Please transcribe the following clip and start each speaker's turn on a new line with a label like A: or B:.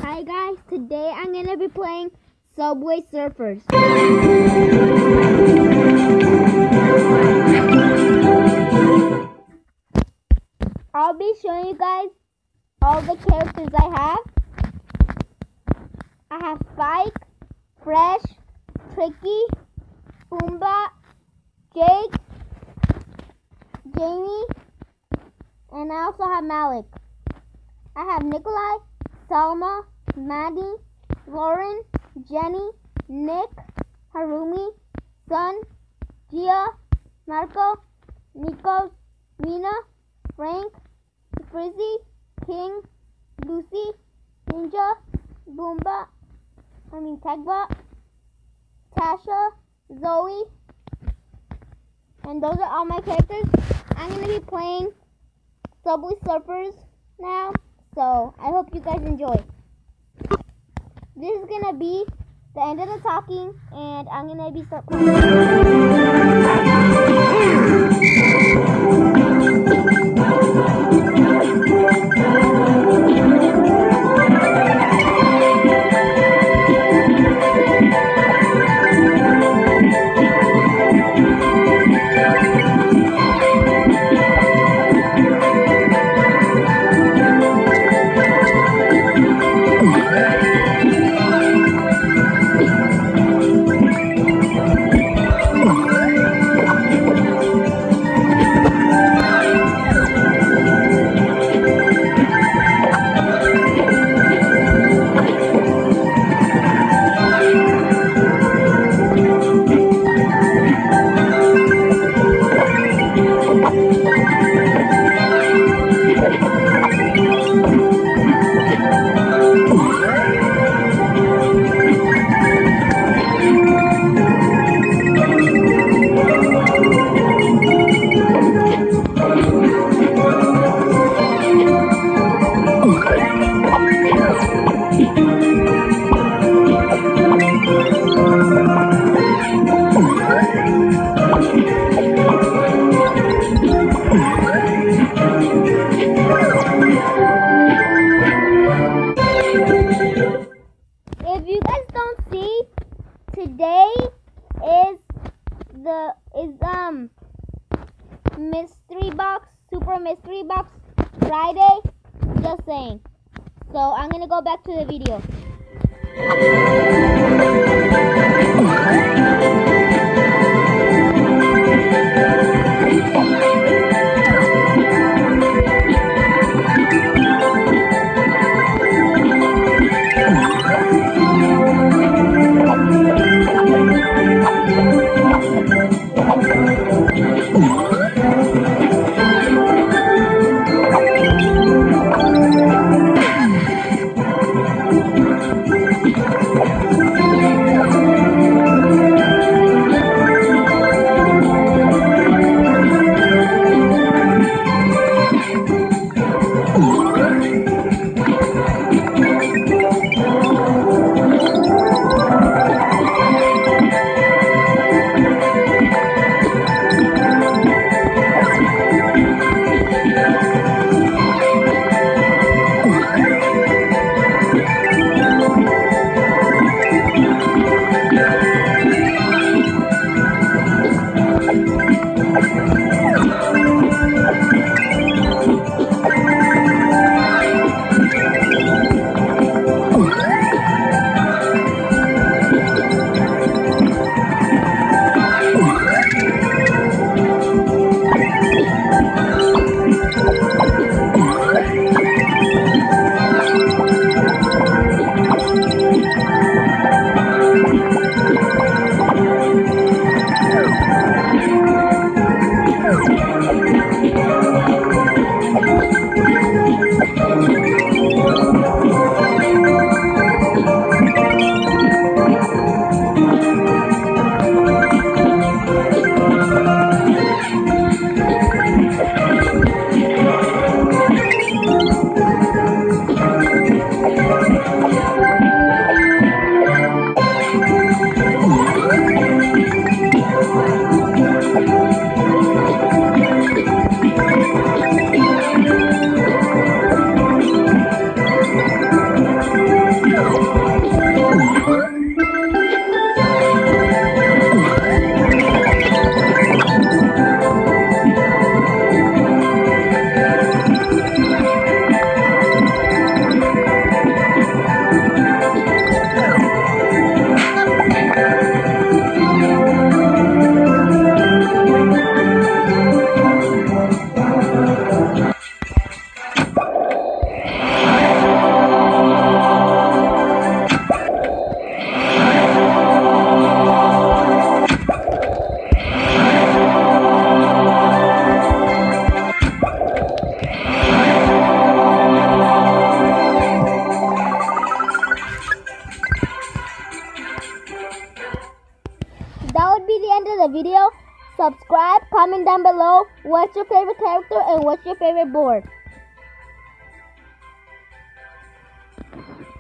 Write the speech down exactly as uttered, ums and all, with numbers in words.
A: Hi guys, today I'm going to be playing Subway Surfers. I'll be showing you guys all the characters I have. I have Spike, Fresh, Tricky, Pumbaa, Jake, Jamie, and I also have Malik. I have Nikolai, Salma, Maddie, Lauren, Jenny, Nick, Harumi, Sun, Gia, Marco, Nikos, Mina, Frank, Frizzy, King, Lucy, Ninja, Boomba, I mean Tegba, Tasha, Zoe, and those are all my characters. I'm going to be playing Subway Surfers now, so I hope you guys enjoy. This is going to be the end of the talking, and I'm going to be start playing. If you guys don't see, today is the is um mystery box, super mystery box Friday. Just saying. So I'm gonna go back to the video. down below what's your favorite character and what's your favorite board.